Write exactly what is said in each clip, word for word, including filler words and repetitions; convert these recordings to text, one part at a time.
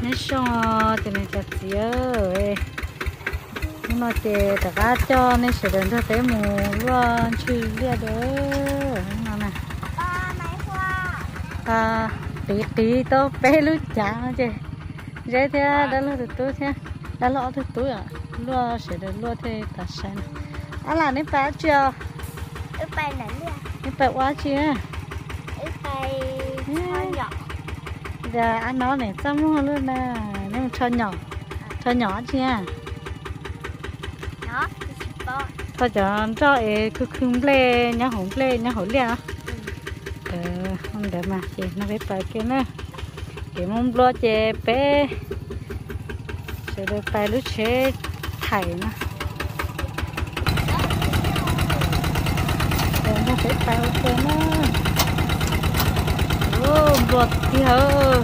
nhớ cho cho nên chặt xía ơi nhưng mà chè tất cả cho nên sẽ đến tới mù luôn chứ biết đấy nào nè à tí tí to bé lúc chả chứ dễ thế đó là được tôi thế đó là được tôi à luôn sẽ đến luôn thế ta xem à là nên phải chưa ướp bay nè nên phải quá chưa ướp bay cho nhỏ giờ anh nói này xong luôn nè nếu mà cho nhỏ cho nhỏ chưa nó thôi cho cho ấy cứ khung ple nhá hổng ple nhá hổng lia ờ không để mà chị nó phải phải kia nữa chị mong lo chị bé sẽ được phải lúc chế thảy nó để nó phải phải ok nó ô bột thì hơ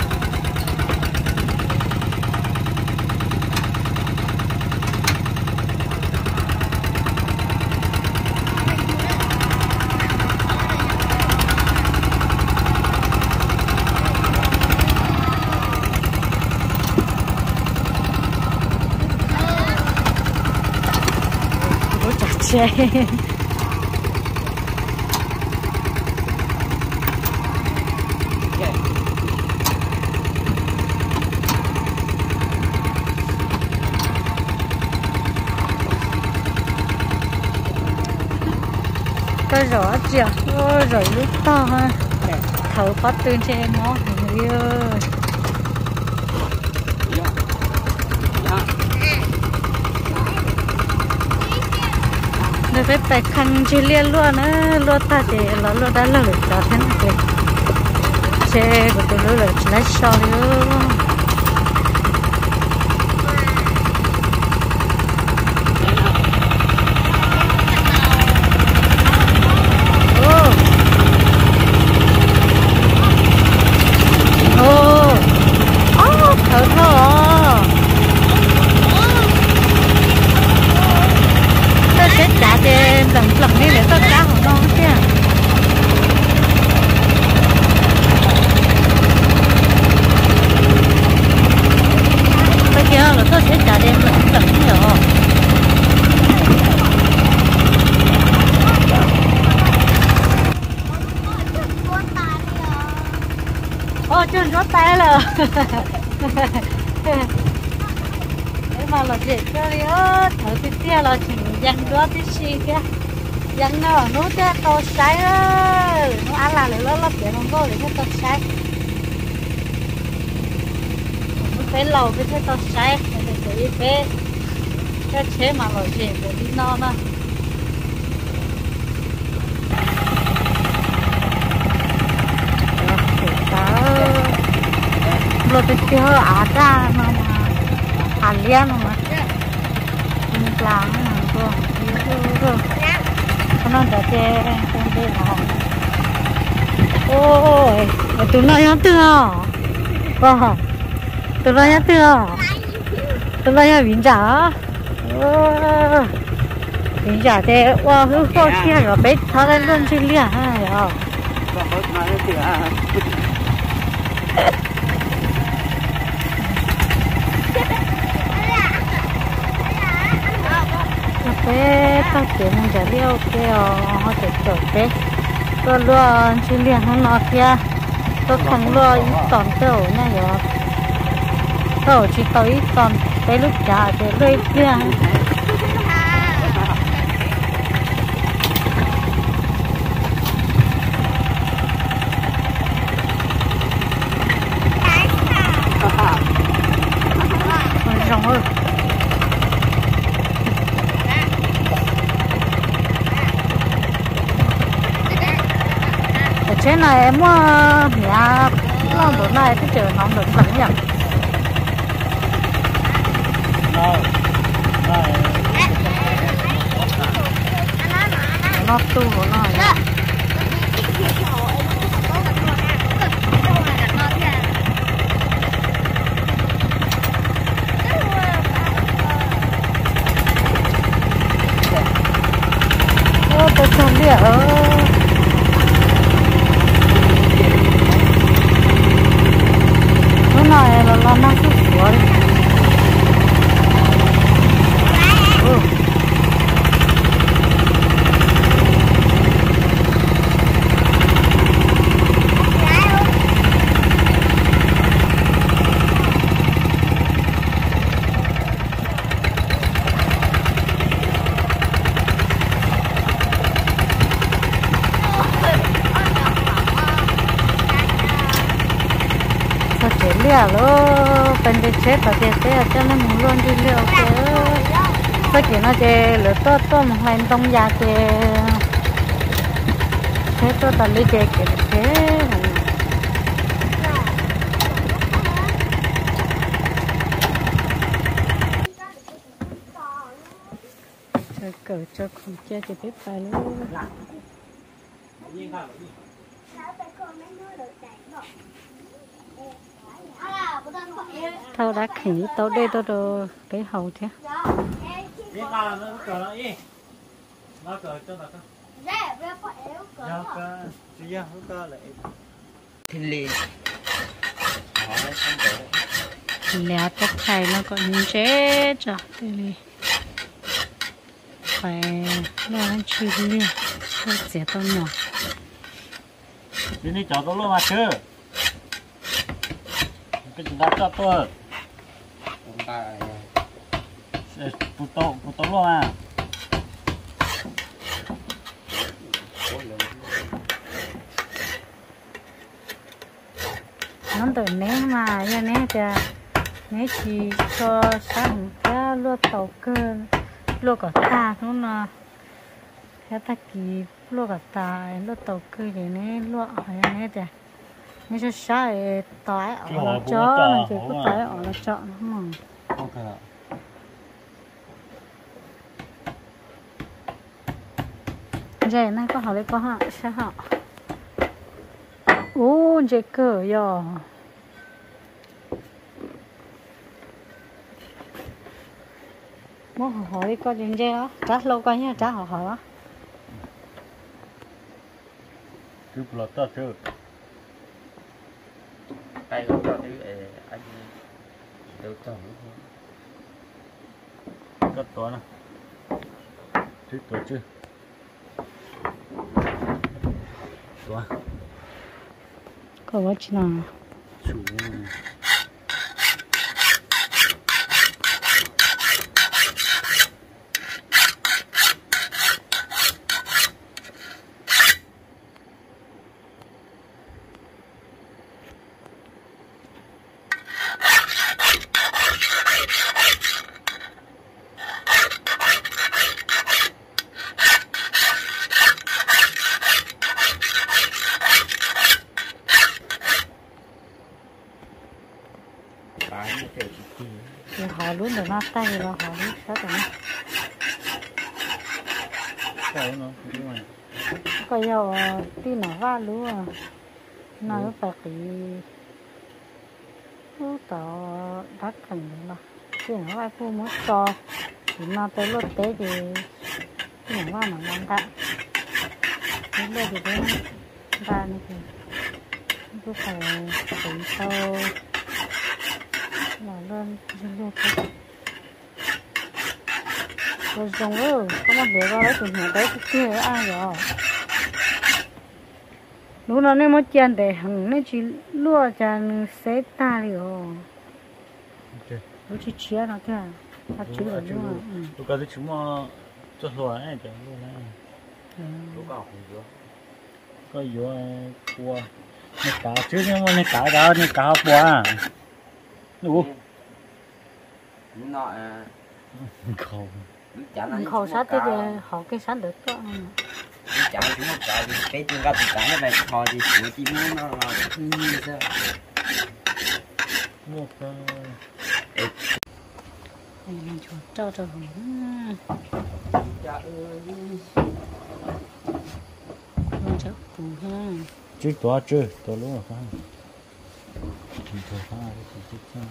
chè có rõ chưa ôi rồi lúc to ha thầu phát tuyên cho em nó người ơi nó phải phải khăn chỉ liên luôn á luôn ta thì nó luôn đã lỡ cho thế này kìa xe của tôi lỡ chỉ lấy sau nữa chân rót tay rồi thế mà là dễ cho đi ớt thở tí tia là chỉ dành đó tí xì kia dành nó nó cho to sái ơi nó ăn là lấy lót để nó vô để cho to sái nó phải lầu với cho to sái để tự ý phê cho chế mà là dễ để đi no nó lo te tiêu ada mà alian mà mình làm mà cô nó đã chơi không biết nào ôi tụi nó nhớ chưa wow tụi nó nhớ chưa tụi nó nhớ bình trả bình trả thì wow cứ khó kia rồi bé tháo lên luôn chứ liền ha rồi bé tao kiếm một cái liêu kia họ sẽ chở bé tôi luôn chỉ liền không nói kia tôi không lo ít tòn tàu nha rồi tàu chỉ tàu ít tòn bé lúc trả để lấy liền rong ơi thế này em nhà lo bữa nay cái trời nóng được lắm nhỉ nó tu của nó ô tôi không biết ơi này là nó năng suất sao chế liều luôn bên đây chế tao chế chế cho nên muốn luôn đi liều chế sao chỉ nó chế lửa to to một lần đông già chế chế to tao lấy chế chế chế cho cỡ cho khung chế chế biết phải luôn tao đã khỉ tao đây tao đồ cái hậu thế biết là nó cờ nó ý nó cờ cho nó cờ cờ chỉ ra nó cờ lại thì liền họ nó không được lẽ tất thầy nó còn những chế cho đây này phải lo ăn chịu liền không dễ tao nhỏ đi đi chọn tôi luôn mà chứ cái chúng ta cho tôi chúng ta bút tàu bút tàu luôn à nó tự né mà giờ né cho né chỉ cho sáng cái lúa tàu cơ lúa cả ta nó là thế ta kỳ lúa cả ta lúa tàu cơ gì né lúa hay né chứ nó sẽ sai tỏi ở nó chó nó chỉ có tỏi ở nó chọn nó mà ok vậy này có họ lấy có họ sẽ họ ô dễ cỡ yo muốn họ hỏi có chuyện gì đó trả lâu coi nhá trả họ hỏi đó cứ là ta chứ ai không cho thứ anh đâu cho cắt toán à chứ toán chứ toán có what nào chủ thì họ luôn được nó tay và họ luôn sao được cái nó đúng rồi có dầu tin nó va luôn à nó phải cái nó tao đắt cần mà tin nó vai phu mất to thì nó tới lúc té thì tin nó va mà ngon ta đến đây thì đến ra này thì cứ phải phải sâu là lên lên cái rồi dùng ơi có một để vào đấy tụi nhỏ đấy cái kia ai rồi lúc đó nên mất tiền để hằng nên chỉ lúa chăn xế ta đi rồi lúc chỉ chia nó kia ta chỉ được luôn lúc cái chúng mà cho rồi này chẳng luôn này lúc nào cũng được có vô qua này cá chứ nhưng mà này cá đó này cá bò đủ nọ không khẩu sát thì họ cái sát được có chả chúng nó chả thì cái tiếng gặp chả nó về thò thì của chim nó là như thế một cái mình chuột cho cho mình mình chắc cù ha chứ to chứ to luôn rồi không chỉ thôi ha chỉ chứ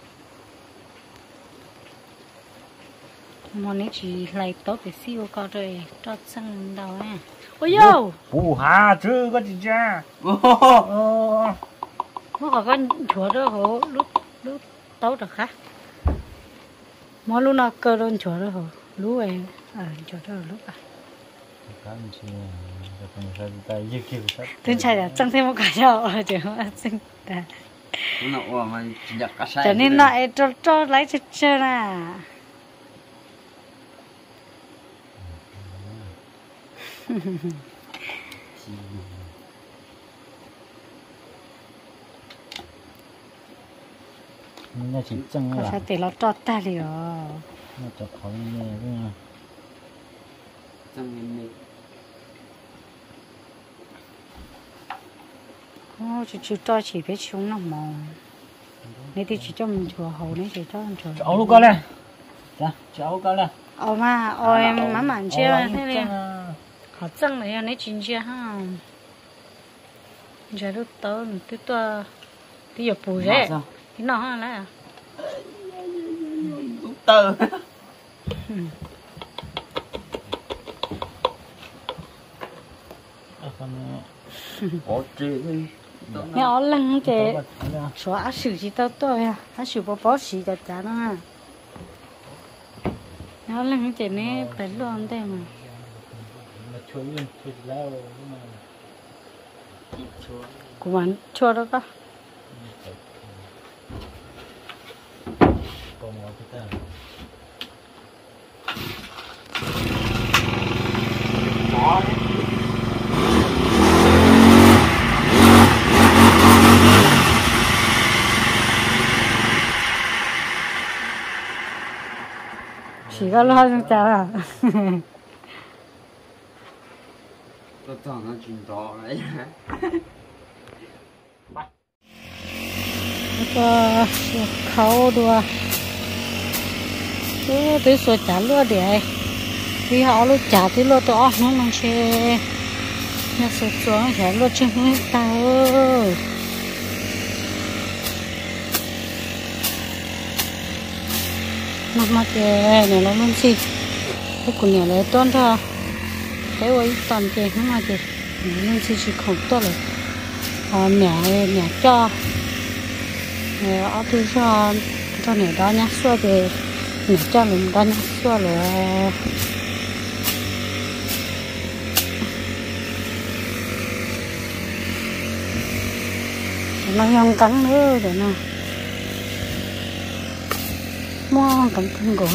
mà nếu chỉ lại tốt thì siêu cao rồi cho chân đầu à ôi yo bù hà chứ có gì cha nó có con chuột đó hổ lúc lúc tấu được khác mà lúc nào cơ đơn chuột đó hổ lúc ấy à chuột đó lúc à cái gì cái gì tay gì kiểu sao tên trai là chẳng thấy một cái nào chứ mà xinh ta nó mà giặt cá sai cho nên lại cho cho lấy chơi chơi à nó chỉ chân có là sao để nó cho ta liền nó cho khỏi nghe cái Trong mình mình ô chỉ chỉ cho chỉ biết chúng nó mò nên thì chỉ cho mình chùa hậu nên chỉ cho mình chùa cháu lúc con này dạ cháu con này ô mà ôi má mặn chưa thế này này họ chân này nên chín chưa ha giờ lúc tới tôi tôi tôi giờ bùi đấy cái nó ha là Tơ Ủa trời ơi mẹ ở lăng cái số á sử gì tao tôi à á sử bỏ bỏ xì cho cha nó à nó lăng cái này phải luôn đây mà mà chui lên chui lao mà của bạn chua đó có còn một cái ta chỉ có lo trong cha à Tôi toàn nó chuyện to đấy có khâu đua cứ tới số trả lúa để vì họ lúc trả thì lúa to nó làm xe nó số số trả lúa trên hết ta ơi mà mà cái này nó luôn gì cái của nhà này toan thôi cái ấy toàn cái nó mà cái luôn gì chỉ không tốt rồi à, mẹ mẹ cho ở thứ cho cho này đó nhá xua về mẹ cho mình đó nhá xua rồi nó nhon cắn nữa rồi nè mua cắn cứng rồi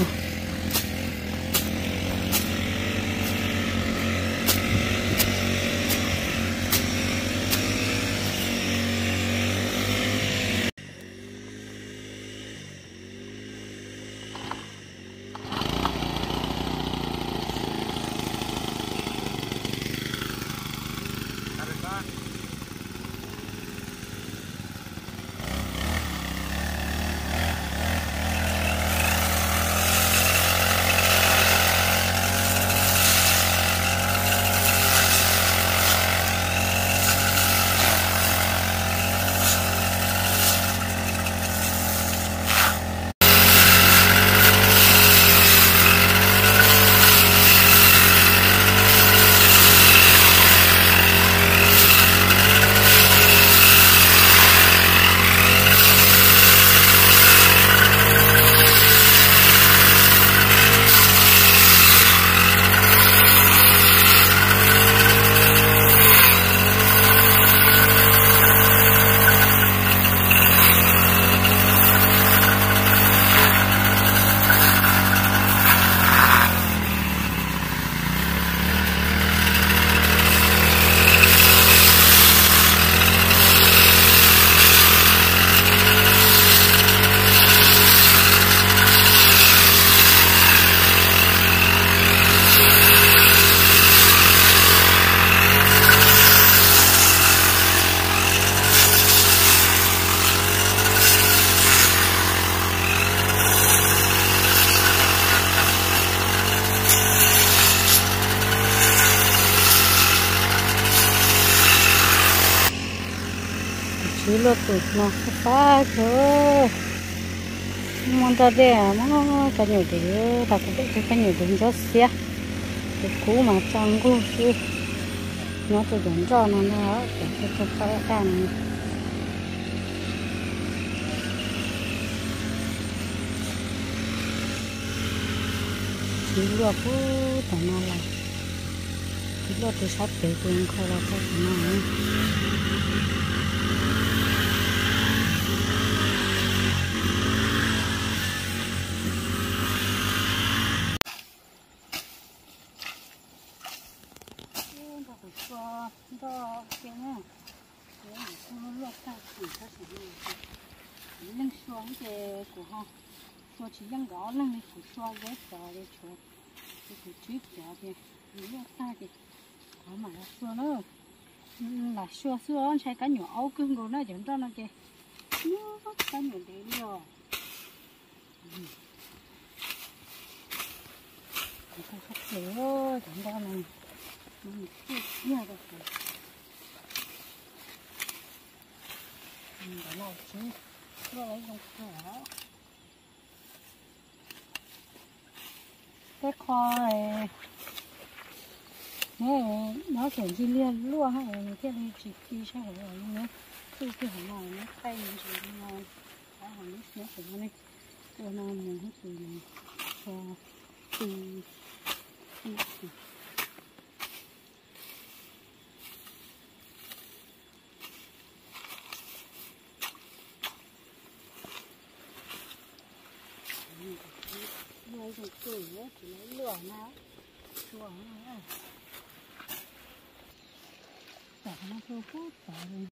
chỉ lo tụt nó phá thôi mong ta để mà cái nhiều để ta cũng biết cái nhiều đúng rất xia cái cú mà trong cú chứ nó tụt đúng cho nó nó cái cái cái cái này chỉ lo cú tao nó là chỉ lo tụt sát để cùng khai là cái nó cho cho cái này cái này không lọt ra thì nó sẽ lưng xuống cái của họ cho chỉ lưng gõ lưng này của xoa ghế trò để cho cái của chít trò thì nếu ta thì có mà là xua nữa là xua xua anh sai cá nhỏ ấu cưng của nó chẳng cho nó kì nó cá nhỏ đấy rồi không phát triển thôi chẳng cho này mình chưa nhiều được rồi mình đã làm chứ nó lấy trong cửa cái kho này nè nó chuyển chi liên luôn hay là cái này chỉ đi sao rồi nhé cứ cái hàng nào nó tay mình chỉ ngon cái hàng nước nó cũng này cho nó mình hết rồi này cho từ từ lấy dùng củi ấy, chỉ lấy lửa nào xuống nữa chả nó thu hút cả rồi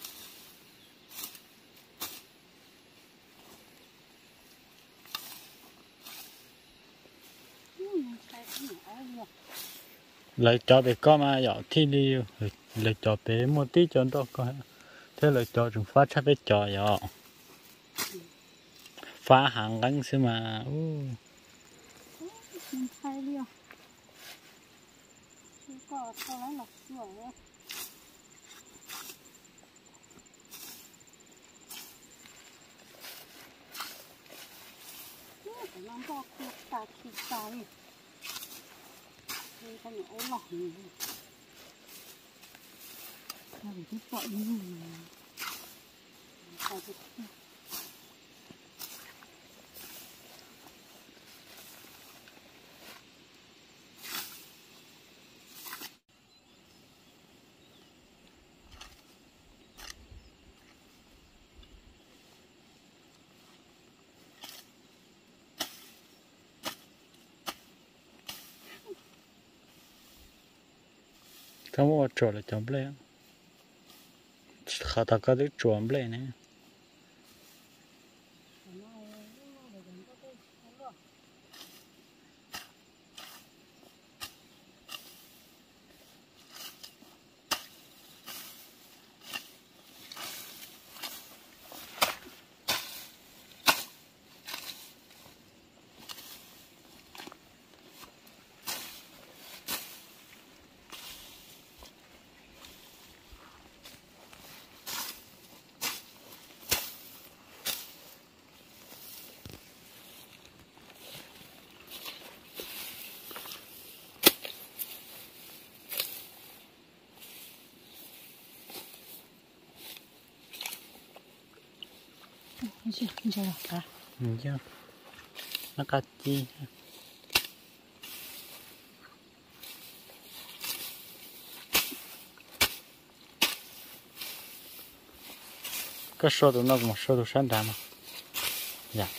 lấy cho bé con mà dọ thi đi lấy cho bé một tí cho nó coi thế lấy cho chúng phát chắc bé cho dọ phá hàng gắn xí mà mình thay đi chứ có sao lấy lọc sủi á phải làm cho cuộc ta khi ta đi đây con nhỏ lỏng này ta phải cái bọ như này ta phải không có trộn là chấm lên khá ta có được trộn lên này chưa chưa cả chưa nó cắt chi cái số tụi nó cũng số tụi sáng đạm mà dạ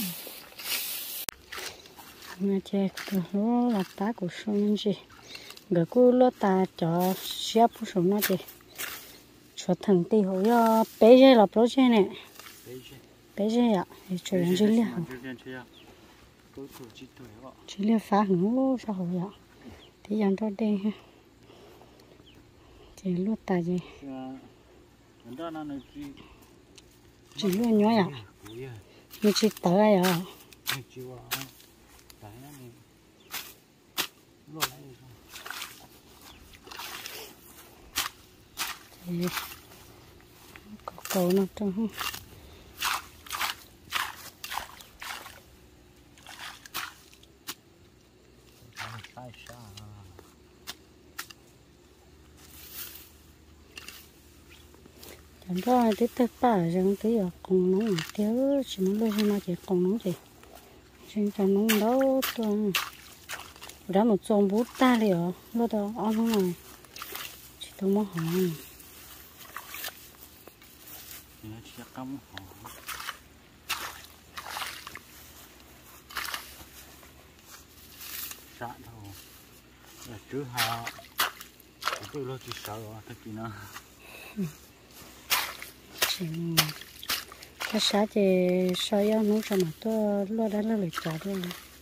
mà chơi cái lúa là tá của sông gì người cô lúa ta cho xếp phụ sông nó gì cho thằng tì hồi giờ bé chơi là pro chơi này bé chơi ạ thì chơi ăn chơi liệt chơi liệt phá hứng lúa sao hồi ạ thì ăn cho đây ha chơi lúa ta gì chỉ lúa nhỏ ạ như chỉ tới ạ thì có cầu nó trong chẳng có tí tết ba rằng tí ở cùng nóng thiếu chỉ muốn luôn mà chỉ cùng nóng gì xin cho nóng đó tôi đã một trong bút ta liệu lúc đó ăn không này chỉ tôi muốn hỏi nó chỉ cắm họ sợ đâu là chứ họ tôi lo chỉ sợ rồi thật gì nữa chỉ cái xã thì sao yêu nó cho mà tôi lo đã lo lười trả luôn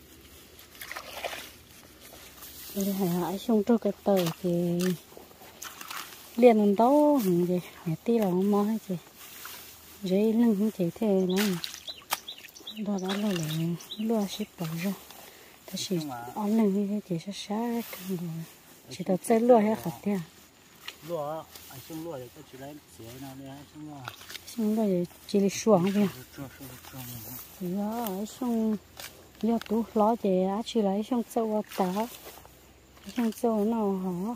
rồi hải hải xong tôi cái tờ thì liền lên đâu gì mẹ tí là không mò hết chị dễ lưng không chỉ thế lắm đó đã lo lười lo ship bỏ ra thế chỉ ăn lưng như thế chỉ sẽ sát rồi chỉ tao chơi lo hết khát tiền lúa anh xong lúa thì có chỉ lấy chế nào đây anh xong lúa xong rồi chỉ là xuống vậy cho cho cho đó xong giờ tú ló chị á chỉ lấy xong sâu tá xong sâu nào hả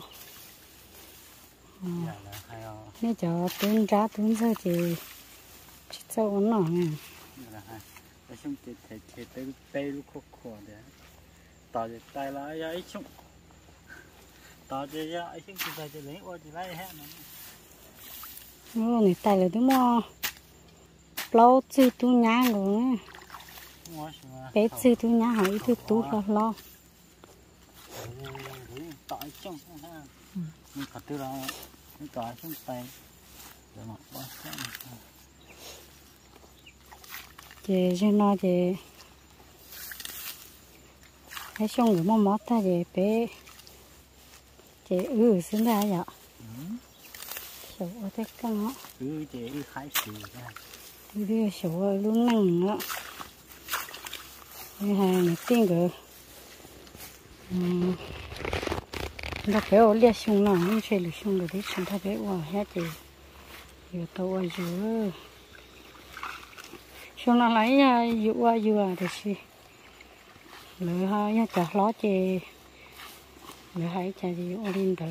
nên cho tuôn ra tuôn ra chị chị sâu nó nè cái xong thì thì thì tới tay lúc khó khó đấy tao thì tay là ấy xong tao thì ấy xong thì tay thì lấy qua thì lấy hết này nó này tay là đúng không lâu chưa tu nhá rồi bé chưa tu nhá hỏi tu tu lo lo tỏi trong ha mình phải từ đó mình tỏi trong tay để mà bỏ sang chị cho nó chị hay xong rồi mà mót ta chị bé chị ừ xin ra vậy sầu ở thế căng á ừ chị ừ khai sử ra đi đi sầu ở luôn năng nữa cái hàng này tiên rồi nó phải ở liệt xuống nào nhưng chơi liệt xuống rồi đấy chúng ta phải vào hết thì giờ tao ở dưới xuống nào lấy dụ qua dừa thì gì lỡ ha nhá chả ló chè lỡ hãy chả gì ở lên được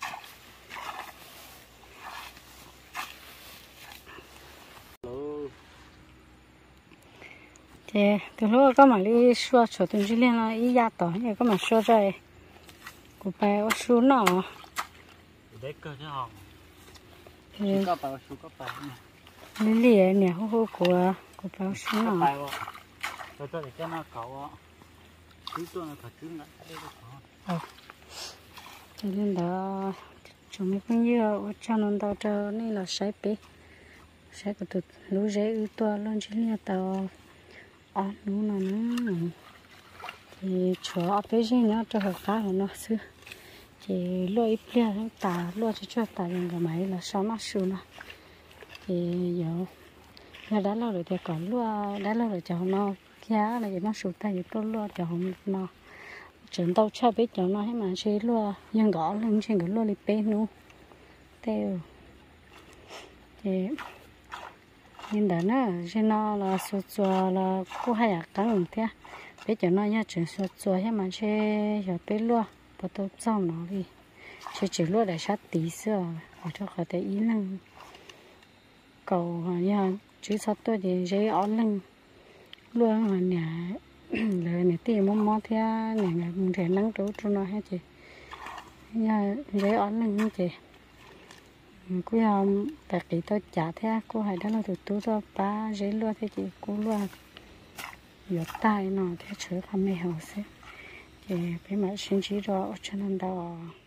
chè từ lúc có mà đi xua chỗ từng chỉ lên là ý gia tỏ như có mà xua rồi của bé ở xuống nọ đấy cơ chứ hả thì có bao số có bao lý lìa nè hô hô của của bé xuống nọ rồi tôi để cho nó cậu thứ tôi là thật chứ lại đây ờ cho nên đó chúng mình cũng như cho nó tao cho nên là sấy bé sấy của tụt lú rễ ư to luôn chỉ là tao ăn lú nó nữa thì chỗ bé gì nữa cho hợp khá là nó xưa thì lúa ít lia nó tả lúa cho cho tả những cái máy là sáu mát xù nó thì giờ giờ đã lâu rồi thì còn lúa đã lâu rồi cho nó giá là cái mát xù ta thì tôi lúa cho không nó chuyển tàu cho biết cho nó hay mà chơi lúa nhưng gõ lên trên cái lúa đi bé nữa theo thì nhưng đó nó trên nó là số chùa là cô hay à cá lồng thế biết cho nó nhá chuyển số chùa hay mà chơi giờ bé lúa bắt đầu xong nó đi chơi chỉ lúa để sát tí xưa ở cho khỏi thấy ý năng cầu nha chứ sao tôi thì dễ ón lưng luôn mà nhà lời này thì mong mong theo này là mình thể nắng trú cho nó hết chị nha dễ ón lưng như chị cô làm tại cái tôi trả theo cô hay đó là tụi tôi cho ba dễ luôn thế chị cô luôn giờ tay nó thế chứ không mê hậu xí thì cái mà xin chỉ rõ cho nên đó